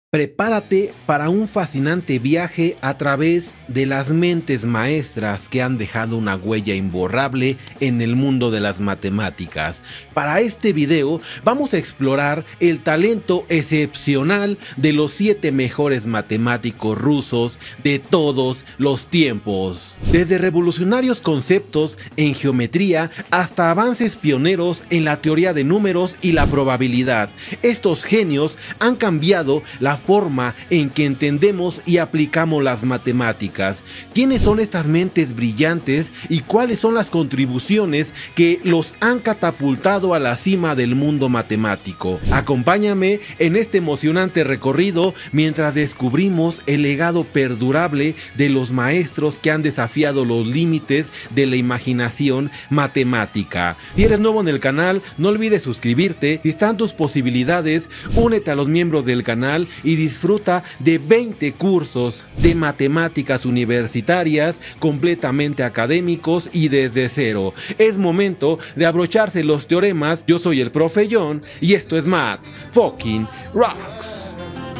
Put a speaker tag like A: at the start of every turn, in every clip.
A: Prepárate para un fascinante viaje a través de las mentes maestras que han dejado una huella imborrable en el mundo de las matemáticas. Para este video vamos a explorar el talento excepcional de los 7 mejores matemáticos rusos de todos los tiempos. Desde revolucionarios conceptos en geometría hasta avances pioneros en la teoría de números y la probabilidad, estos genios han cambiado la forma en que entendemos y aplicamos las matemáticas. ¿Quiénes son estas mentes brillantes y cuáles son las contribuciones que los han catapultado a la cima del mundo matemático? Acompáñame en este emocionante recorrido mientras descubrimos el legado perdurable de los maestros que han desafiado los límites de la imaginación matemática. Si eres nuevo en el canal, no olvides suscribirte. Si están tus posibilidades, únete a los miembros del canal y disfruta de 20 cursos de matemáticas universitarias completamente académicos y desde cero. Es momento de abrocharse los teoremas. Yo soy el Profe John y esto es Math Fucking Rocks.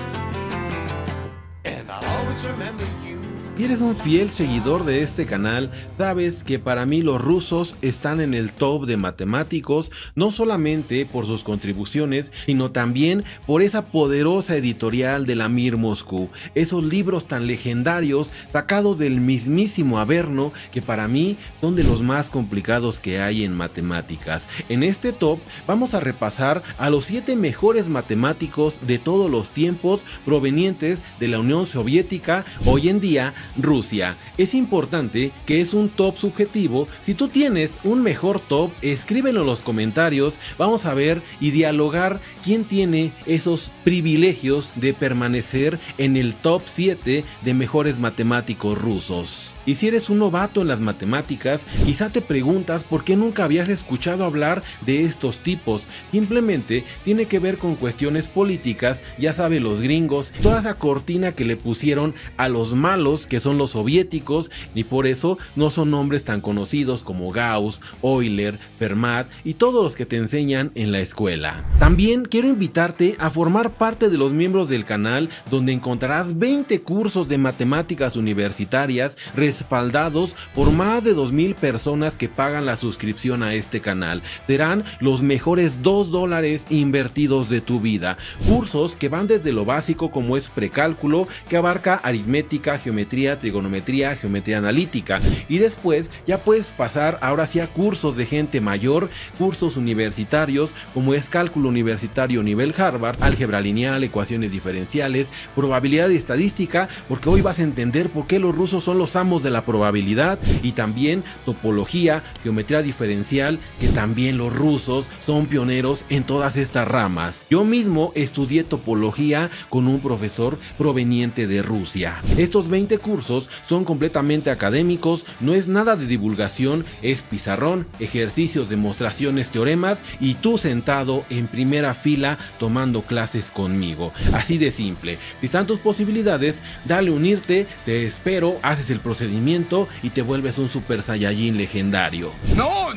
A: Si eres un fiel seguidor de este canal, sabes que para mí los rusos están en el top de matemáticos, no solamente por sus contribuciones, sino también por esa poderosa editorial de la Mir Moscú, esos libros tan legendarios sacados del mismísimo Averno, que para mí son de los más complicados que hay en matemáticas. En este top vamos a repasar a los 7 mejores matemáticos de todos los tiempos provenientes de la Unión Soviética, hoy en día Rusia. Es importante que es un top subjetivo. Si tú tienes un mejor top, escríbelo en los comentarios. Vamos a ver y dialogar quién tiene esos privilegios de permanecer en el top 7 de mejores matemáticos rusos. Y si eres un novato en las matemáticas, quizá te preguntas por qué nunca habías escuchado hablar de estos tipos. Simplemente tiene que ver con cuestiones políticas, ya saben, los gringos, toda esa cortina que le pusieron a los malos que son los soviéticos, y por eso no son nombres tan conocidos como Gauss, Euler, Fermat y todos los que te enseñan en la escuela. También quiero invitarte a formar parte de los miembros del canal, donde encontrarás 20 cursos de matemáticas universitarias respaldados por más de 2000 personas que pagan la suscripción a este canal. Serán los mejores $2 invertidos de tu vida. Cursos que van desde lo básico, como es precálculo, que abarca aritmética, geometría, trigonometría, geometría analítica, y después ya puedes pasar ahora sí a cursos de gente mayor, cursos universitarios como es cálculo universitario nivel Harvard, álgebra lineal, ecuaciones diferenciales, probabilidad y estadística, porque hoy vas a entender por qué los rusos son los amos de la probabilidad, y también topología, geometría diferencial, que también los rusos son pioneros en todas estas ramas. Yo mismo estudié topología con un profesor proveniente de Rusia. Estos 20 cursos son completamente académicos, no es nada de divulgación, es pizarrón, ejercicios, demostraciones, teoremas y tú sentado en primera fila tomando clases conmigo. Así de simple. Si están tus posibilidades, dale unirte, te espero, haces el procedimiento y te vuelves un Super Saiyajin legendario.
B: No.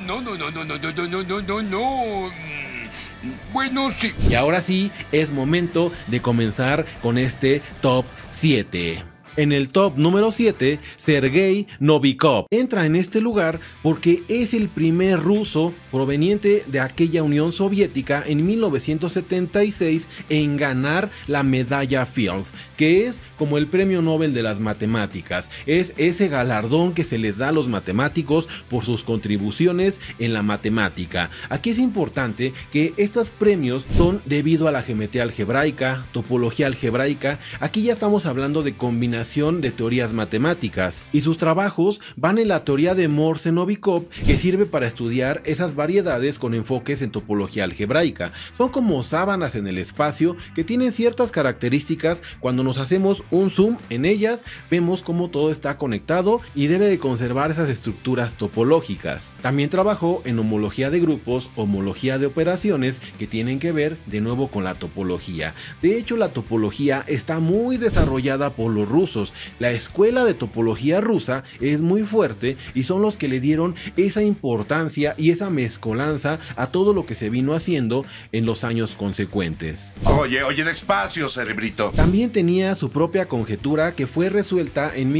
B: Bueno, sí.
A: Y ahora sí, es momento de comenzar con este top 7. En el top número 7, Sergei Novikov entra en este lugar porque es el primer ruso proveniente de aquella Unión Soviética en 1976 en ganar la medalla Fields, que es como el premio Nobel de las matemáticas. Es ese galardón que se les da a los matemáticos por sus contribuciones en la matemática. Aquí es importante que estos premios son debido a la geometría algebraica, topología algebraica. Aquí ya estamos hablando de combinación de teorías matemáticas, y sus trabajos van en la teoría de Morse-Novikov, que sirve para estudiar esas variedades con enfoques en topología algebraica. Son como sábanas en el espacio que tienen ciertas características. Cuando nos hacemos un zoom en ellas, vemos cómo todo está conectado y debe de conservar esas estructuras topológicas. También trabajó en homología de grupos, homología de operaciones, que tienen que ver de nuevo con la topología. De hecho, la topología está muy desarrollada por los rusos rusos. La escuela de topología rusa es muy fuerte y son los que le dieron esa importancia y esa mezcolanza a todo lo que se vino haciendo en los años consecuentes.
C: Oye, despacio, cerebrito.
A: También tenía su propia conjetura que fue resuelta en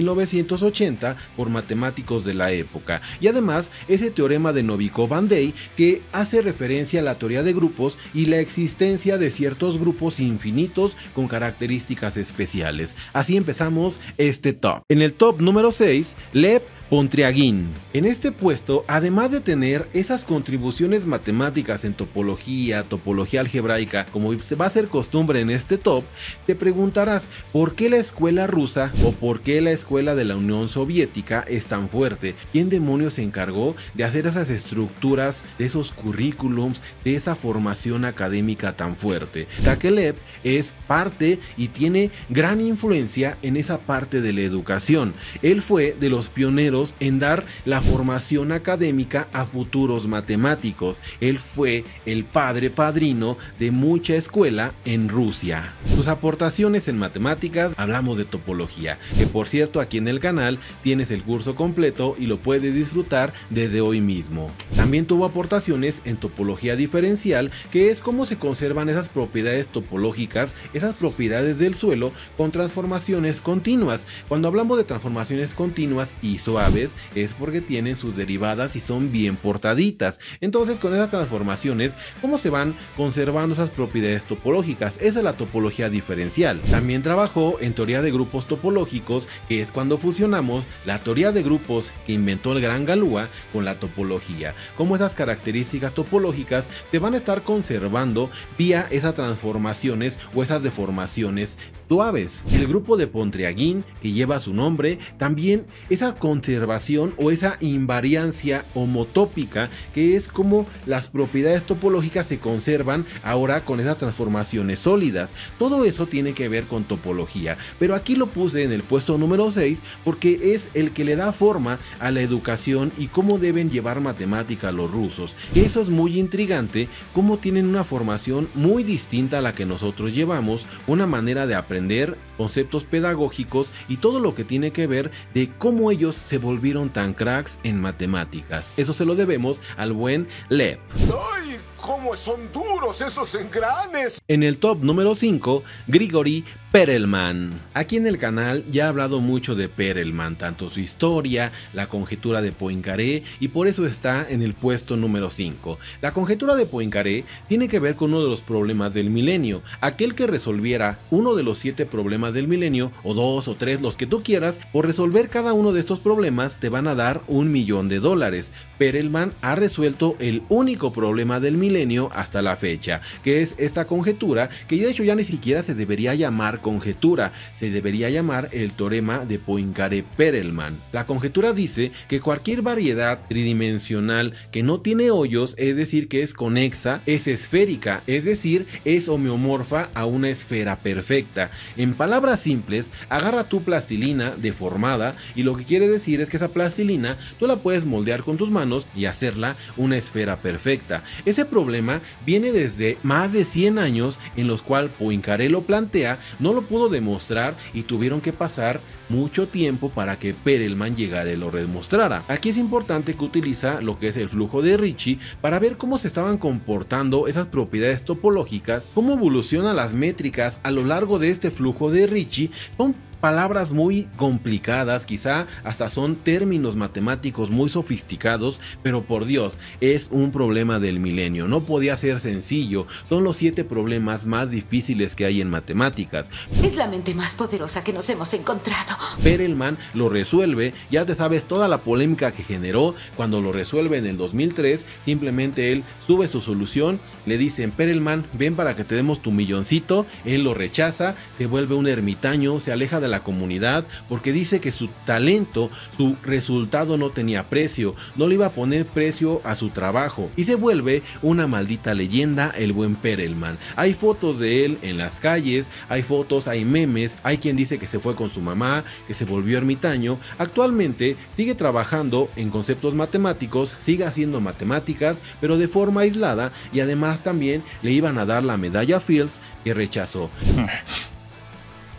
A: 1980 por matemáticos de la época, y además ese teorema de Novikov-Van-Dey que hace referencia a la teoría de grupos y la existencia de ciertos grupos infinitos con características especiales. Así empezamos este top. En el top número 6, Lev Pontryagin. En este puesto, además de tener esas contribuciones matemáticas en topología algebraica, como va a ser costumbre en este top, te preguntarás por qué la escuela rusa o por qué la escuela de la Unión Soviética es tan fuerte. ¿Quién demonios se encargó de hacer esas estructuras, de esos currículums, de esa formación académica tan fuerte? Takelev es parte y tiene gran influencia en esa parte de la educación. Él fue de los pioneros en dar la formación académica a futuros matemáticos. Él fue el padrino de mucha escuela en Rusia. Sus aportaciones en matemáticas, hablamos de topología, que por cierto aquí en el canal tienes el curso completo y lo puedes disfrutar desde hoy mismo. También tuvo aportaciones en topología diferencial, que es cómo se conservan esas propiedades topológicas, esas propiedades del suelo con transformaciones continuas. Cuando hablamos de transformaciones continuas y suaves, es porque tienen sus derivadas y son bien portaditas. Entonces, con esas transformaciones, ¿cómo se van conservando esas propiedades topológicas? Esa es la topología diferencial. También trabajó en teoría de grupos topológicos, que es cuando fusionamos la teoría de grupos que inventó el gran Galois con la topología. Cómo esas características topológicas se van a estar conservando vía esas transformaciones o esas deformaciones suaves. El grupo de Pontryagin, que lleva su nombre, también esa conservación o esa invariancia homotópica, que es como las propiedades topológicas se conservan ahora con esas transformaciones sólidas. Todo eso tiene que ver con topología, pero aquí lo puse en el puesto número 6 porque es el que le da forma a la educación y cómo deben llevar matemática los rusos. Eso es muy intrigante, cómo tienen una formación muy distinta a la que nosotros llevamos, una manera de aprender, conceptos pedagógicos y todo lo que tiene que ver de cómo ellos se volvieron tan cracks en matemáticas. Eso se lo debemos al buen Lev.
D: ¡Ay! ¡Cómo son duros esos engranes!
A: En el top número 5, Grigori Perelman. Aquí en el canal ya he hablado mucho de Perelman, tanto su historia, la conjetura de Poincaré, y por eso está en el puesto número 5. La conjetura de Poincaré tiene que ver con uno de los problemas del milenio. Aquel que resolviera uno de los 7 problemas del milenio, o 2 o 3, los que tú quieras, por resolver cada uno de estos problemas te van a dar $1.000.000. Perelman ha resuelto el único problema del milenio hasta la fecha, que es esta conjetura, que de hecho ya ni siquiera se debería llamar conjetura, se debería llamar el teorema de Poincaré-Perelman. La conjetura dice que cualquier variedad tridimensional que no tiene hoyos, es decir, que es conexa, es esférica, es decir, es homeomorfa a una esfera perfecta. En palabras simples, agarra tu plastilina deformada y lo que quiere decir es que esa plastilina tú la puedes moldear con tus manos y hacerla una esfera perfecta. Ese problema viene desde más de 100 años en los cuales Poincaré lo plantea, no lo pudo demostrar y tuvieron que pasar mucho tiempo para que Perelman llegara y lo demostrara. Aquí es importante que utiliza lo que es el flujo de Ricci para ver cómo se estaban comportando esas propiedades topológicas, cómo evolucionan las métricas a lo largo de este flujo de Ricci. Son palabras muy complicadas, quizá hasta son términos matemáticos muy sofisticados, pero por Dios, es un problema del milenio, no podía ser sencillo, son los 7 problemas más difíciles que hay en matemáticas.
E: Es la mente más poderosa que nos hemos encontrado.
A: Perelman lo resuelve, ya te sabes toda la polémica que generó cuando lo resuelve en el 2003, simplemente él sube su solución, le dicen Perelman, ven para que te demos tu milloncito, él lo rechaza, se vuelve un ermitaño, se aleja de la comunidad porque dice que su talento, su resultado no tenía precio, no le iba a poner precio a su trabajo y se vuelve una maldita leyenda el buen Perelman. Hay fotos de él en las calles, hay fotos, hay memes, hay quien dice que se fue con su mamá, que se volvió ermitaño. Actualmente sigue trabajando en conceptos matemáticos, sigue haciendo matemáticas, pero de forma aislada, y además también le iban a dar la medalla Fields que rechazó.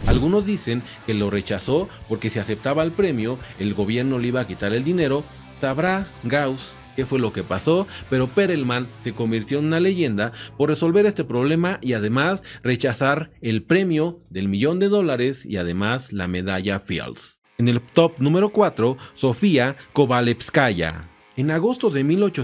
A: Algunos dicen que lo rechazó porque si aceptaba el premio, el gobierno le iba a quitar el dinero. Sabrá Gauss qué fue lo que pasó, pero Perelman se convirtió en una leyenda por resolver este problema y además rechazar el premio del $1.000.000 y además la medalla Fields. En el top número 4, Sofía Kovalevskaya. En agosto de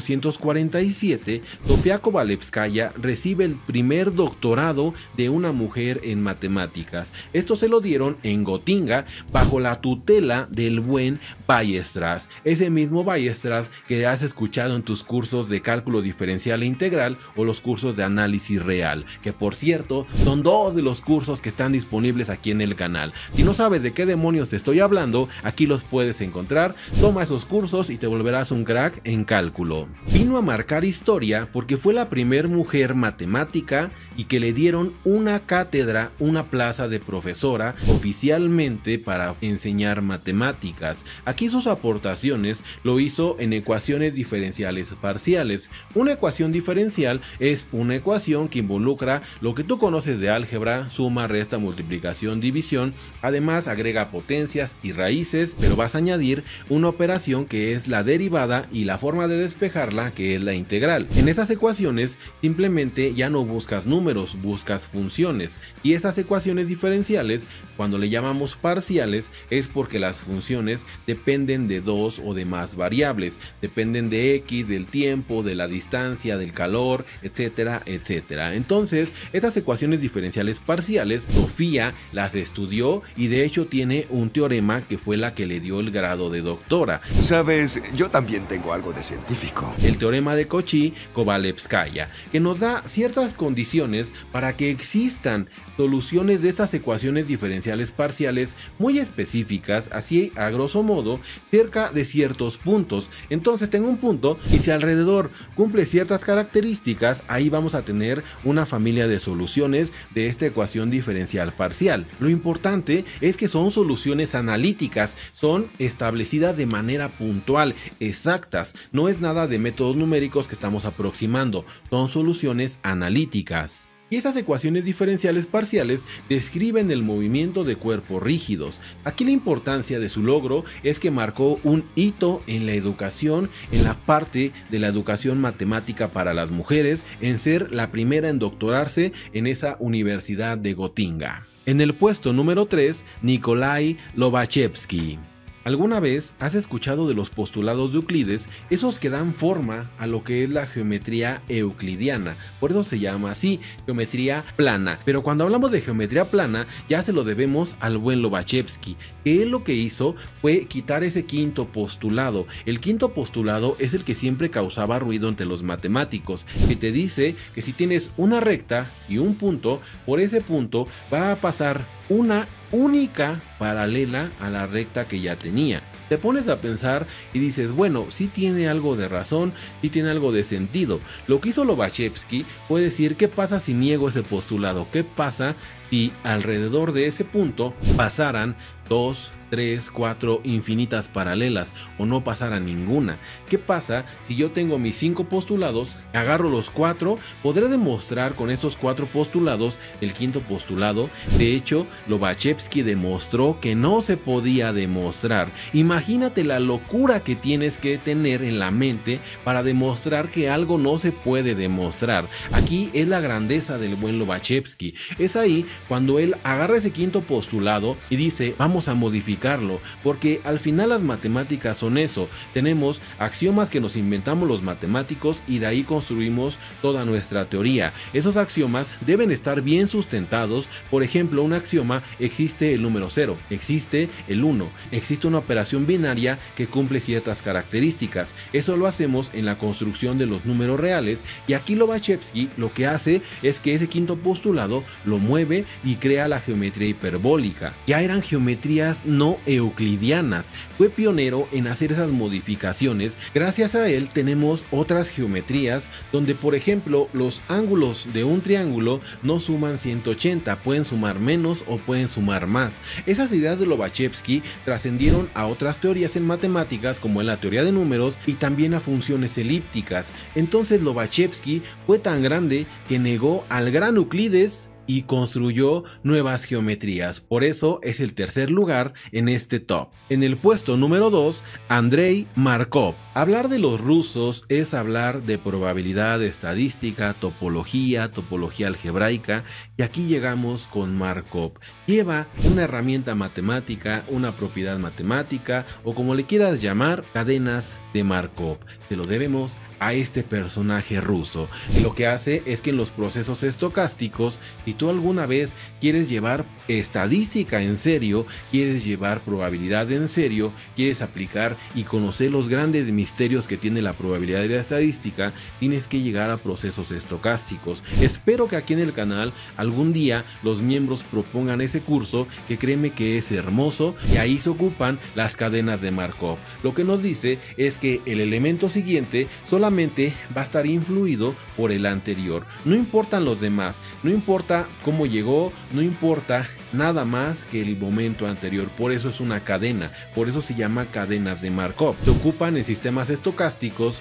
A: 1847, Sofía Kovalevskaya recibe el primer doctorado de una mujer en matemáticas. Esto se lo dieron en Gotinga bajo la tutela del buen Weierstrass, ese mismo Weierstrass que has escuchado en tus cursos de cálculo diferencial e integral o los cursos de análisis real, que por cierto son 2 de los cursos que están disponibles aquí en el canal. Si no sabes de qué demonios te estoy hablando, aquí los puedes encontrar. Toma esos cursos y te volverás un crack en cálculo. Vino a marcar historia porque fue la primer mujer matemática y que le dieron una cátedra, una plaza de profesora oficialmente para enseñar matemáticas. Aquí sus aportaciones lo hizo en ecuaciones diferenciales parciales. Una ecuación diferencial es una ecuación que involucra lo que tú conoces de álgebra: suma, resta, multiplicación, división. Además agrega potencias y raíces, pero vas a añadir una operación que es la derivada y la forma de despejarla, que es la integral. En esas ecuaciones simplemente ya no buscas números, buscas funciones, y esas ecuaciones diferenciales, cuando le llamamos parciales, es porque las funciones dependen de 2 o de más variables, dependen de x, del tiempo, de la distancia, del calor, etcétera, etcétera. Entonces, estas ecuaciones diferenciales parciales, Sofía las estudió y de hecho tiene un teorema que fue la que le dio el grado de doctora.
F: Sabes, yo también tengo algo de científico.
A: El teorema de Cauchy-Kovalevskaya, que nos da ciertas condiciones para que existan soluciones de estas ecuaciones diferenciales parciales muy específicas, así a grosso modo, cerca de ciertos puntos. Entonces tengo un punto y si alrededor cumple ciertas características, ahí vamos a tener una familia de soluciones de esta ecuación diferencial parcial. Lo importante es que son soluciones analíticas, son establecidas de manera puntual, exactas, no es nada de métodos numéricos que estamos aproximando, son soluciones analíticas. Y esas ecuaciones diferenciales parciales describen el movimiento de cuerpos rígidos. Aquí la importancia de su logro es que marcó un hito en la educación, en la parte de la educación matemática para las mujeres, en ser la primera en doctorarse en esa universidad de Gotinga. En el puesto número 3, Nikolai Lobachevsky. ¿Alguna vez has escuchado de los postulados de Euclides? Esos que dan forma a lo que es la geometría euclidiana, por eso se llama así, geometría plana. Pero cuando hablamos de geometría plana ya se lo debemos al buen Lobachevsky, que él lo que hizo fue quitar ese quinto postulado. El quinto postulado es el que siempre causaba ruido entre los matemáticos, que te dice que si tienes una recta y un punto, por ese punto va a pasar una única paralela a la recta que ya tenía. Te pones a pensar y dices, bueno, sí tiene algo de razón, sí tiene algo de sentido. Lo que hizo Lobachevsky fue decir, ¿qué pasa si niego ese postulado? ¿Qué pasa si alrededor de ese punto pasaran 2, 3, 4 infinitas paralelas o no pasara ninguna? ¿Qué pasa si yo tengo mis 5 postulados, agarro los 4, podré demostrar con esos 4 postulados el quinto postulado? De hecho, Lobachevsky demostró que no se podía demostrar. Imagínate la locura que tienes que tener en la mente para demostrar que algo no se puede demostrar. Aquí es la grandeza del buen Lobachevsky. Es ahí cuando él agarra ese quinto postulado y dice, vamos a modificarlo, porque al final las matemáticas son eso, tenemos axiomas que nos inventamos los matemáticos y de ahí construimos toda nuestra teoría. Esos axiomas deben estar bien sustentados. Por ejemplo, un axioma: existe el número 0, existe el 1, existe una operación binaria que cumple ciertas características. Eso lo hacemos en la construcción de los números reales, y aquí Lobachevsky lo que hace es que ese quinto postulado lo mueve y crea la geometría hiperbólica. Ya eran geometrías no euclidianas, fue pionero en hacer esas modificaciones. Gracias a él tenemos otras geometrías donde, por ejemplo, los ángulos de un triángulo no suman 180, pueden sumar menos o pueden sumar más. Esas ideas de Lobachevsky trascendieron a otras teorías en matemáticas, como en la teoría de números, y también a funciones elípticas. Entonces Lobachevsky fue tan grande que negó al gran Euclides y construyó nuevas geometrías, por eso es el tercer lugar en este top. En el puesto número 2, Andrei Markov. Hablar de los rusos es hablar de probabilidad estadística, topología algebraica, y aquí llegamos con Markov. Lleva una herramienta matemática, una propiedad matemática, o como le quieras llamar, cadenas de Markov. Se lo debemos a este personaje ruso. Y lo que hace es que en los procesos estocásticos, si tú alguna vez quieres llevar estadística en serio, quieres llevar probabilidad en serio, quieres aplicar y conocer los grandes misterios que tiene la probabilidad y la estadística, tienes que llegar a procesos estocásticos. Espero que aquí en el canal algún día los miembros propongan ese curso, que créeme que es hermoso, y ahí se ocupan las cadenas de Markov. Lo que nos dice es que el elemento siguiente solamente va a estar influido por el anterior. No importan los demás, no importa cómo llegó, no importa nada más que el momento anterior. Por eso es una cadena, por eso se llama cadenas de Markov. Se ocupan en sistemas estocásticos,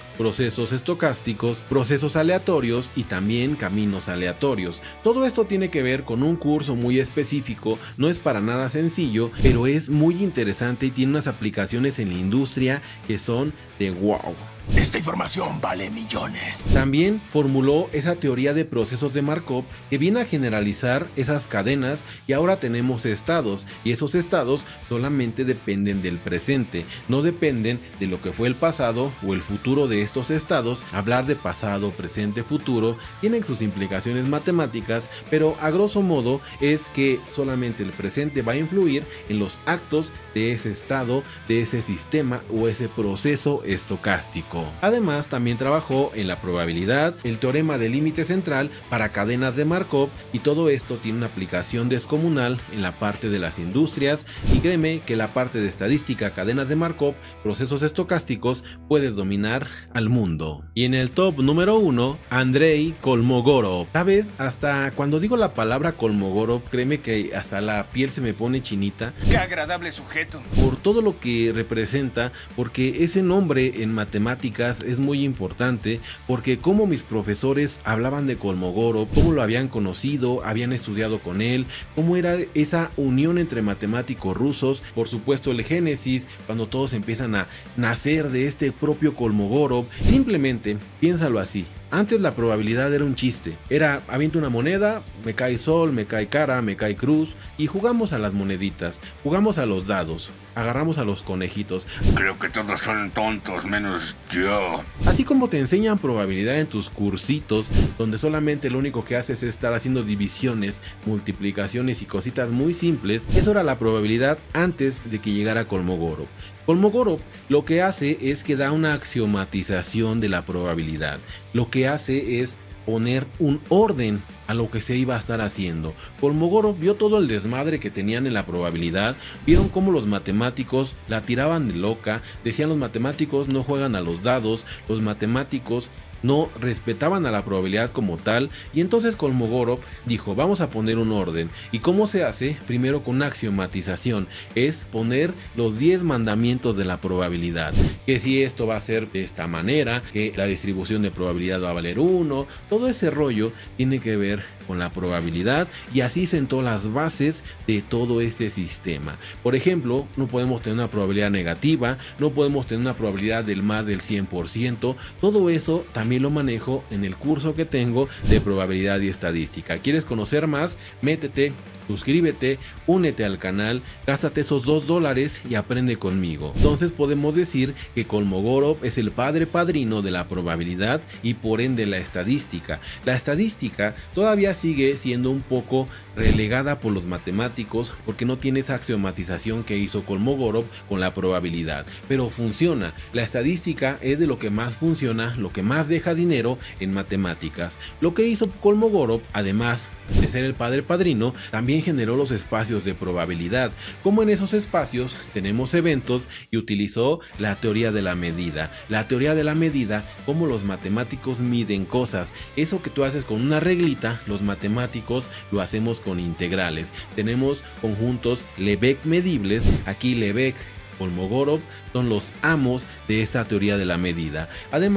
A: procesos aleatorios y también caminos aleatorios. Todo esto tiene que ver con un curso muy específico, no es para nada sencillo, pero es muy interesante y tiene unas aplicaciones en la industria que son de wow.
D: Esta información vale millones.
A: También formuló esa teoría de procesos de Markov que viene a generalizar esas cadenas, y ahora tenemos estados, y esos estados solamente dependen del presente, no dependen de lo que fue el pasado o el futuro de estos estados. Hablar de pasado, presente, futuro tienen sus implicaciones matemáticas, pero a grosso modo es que solamente el presente va a influir en los actos de ese estado, de ese sistema o ese proceso estocástico. Además, también trabajó en la probabilidad, el teorema del límite central para cadenas de Markov, y todo esto tiene una aplicación descomunal en la parte de las industrias, y créeme que la parte de estadística, cadenas de Markov, procesos estocásticos, puedes dominar al mundo. Y en el top número 1, Andrei Kolmogorov. ¿Sabes? Hasta cuando digo la palabra Kolmogorov, créeme que hasta la piel se me pone chinita.
B: ¡Qué agradable sujeto!
A: Por todo lo que representa, porque ese nombre en matemáticas es muy importante, porque como mis profesores hablaban de Kolmogorov, cómo lo habían conocido, habían estudiado con él, cómo era esa unión entre matemáticos rusos, por supuesto el génesis, cuando todos empiezan a nacer de este propio Kolmogorov. Simplemente piénsalo así. Antes la probabilidad era un chiste, era aviento una moneda, me cae sol, me cae cara, me cae cruz, y jugamos a las moneditas, jugamos a los dados, agarramos a los conejitos.
B: Creo que todos son tontos menos yo.
A: Así como te enseñan probabilidad en tus cursitos, donde solamente lo único que haces es estar haciendo divisiones, multiplicaciones y cositas muy simples, eso era la probabilidad antes de que llegara Kolmogorov. Kolmogorov lo que hace es que da una axiomatización de la probabilidad. Lo que hace es poner un orden a lo que se iba a estar haciendo. Kolmogorov vio todo el desmadre que tenían en la probabilidad, vieron cómo los matemáticos la tiraban de loca, decían los matemáticos no juegan a los dados, los matemáticos no respetaban a la probabilidad como tal, y entonces Kolmogorov dijo vamos a poner un orden. ¿Y cómo se hace? Primero con una axiomatización, es poner los 10 mandamientos de la probabilidad, que si esto va a ser de esta manera, que la distribución de probabilidad va a valer 1, todo ese rollo tiene que ver con la probabilidad, y así sentó las bases de todo este sistema. Por ejemplo, no podemos tener una probabilidad negativa, no podemos tener una probabilidad del más del 100%, todo eso también lo manejo en el curso que tengo de probabilidad y estadística. ¿Quieres conocer más? Métete, suscríbete, únete al canal, gástate esos $2 y aprende conmigo. Entonces podemos decir que Kolmogorov es el padre padrino de la probabilidad y por ende la estadística. La estadística todavía sigue siendo un poco relegada por los matemáticos porque no tiene esa axiomatización que hizo Kolmogorov con la probabilidad, pero funciona. La estadística es de lo que más funciona, lo que más deja dinero en matemáticas. Lo que hizo Kolmogorov, además de ser el padre padrino, también generó los espacios de probabilidad. Como en esos espacios tenemos eventos, y utilizó la teoría de la medida. La teoría de la medida, como los matemáticos miden cosas. Eso que tú haces con una reglita, los matemáticos lo hacemos con integrales. Tenemos conjuntos Lebesgue medibles. Aquí Lebesgue, Kolmogorov son los amos de esta teoría de la medida. Además,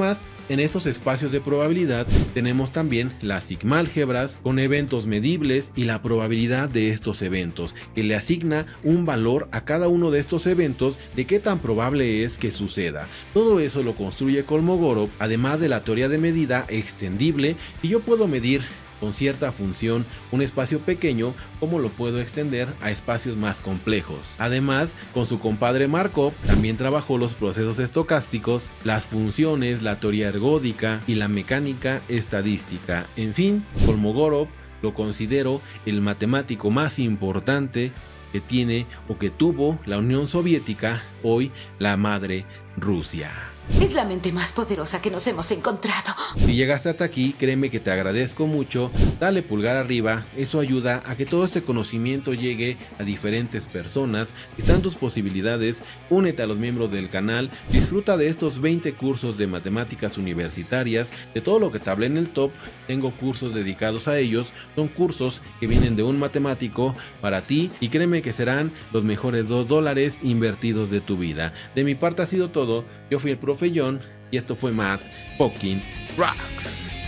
A: En estos espacios de probabilidad tenemos también las sigmálgebras con eventos medibles y la probabilidad de estos eventos, que le asigna un valor a cada uno de estos eventos de qué tan probable es que suceda. Todo eso lo construye Kolmogorov, además de la teoría de medida extendible. Si yo puedo medir con cierta función un espacio pequeño, ¿cómo lo puedo extender a espacios más complejos? Además, con su compadre Markov también trabajó los procesos estocásticos, las funciones, la teoría ergódica y la mecánica estadística. En fin, Kolmogorov lo considero el matemático más importante que tiene o que tuvo la Unión Soviética, hoy la madre Rusia.
E: Es la mente más poderosa que nos hemos encontrado.
A: Si llegaste hasta aquí, créeme que te agradezco mucho. Dale pulgar arriba, eso ayuda a que todo este conocimiento llegue a diferentes personas. Si están tus posibilidades, únete a los miembros del canal, disfruta de estos 20 cursos de matemáticas universitarias. De todo lo que te hablé en el top, tengo cursos dedicados a ellos. Son cursos que vienen de un matemático para ti y créeme que serán los mejores $2 invertidos de tu vida. De mi parte ha sido todo. Yo fui el profe John y esto fue Math Fucking Rocks.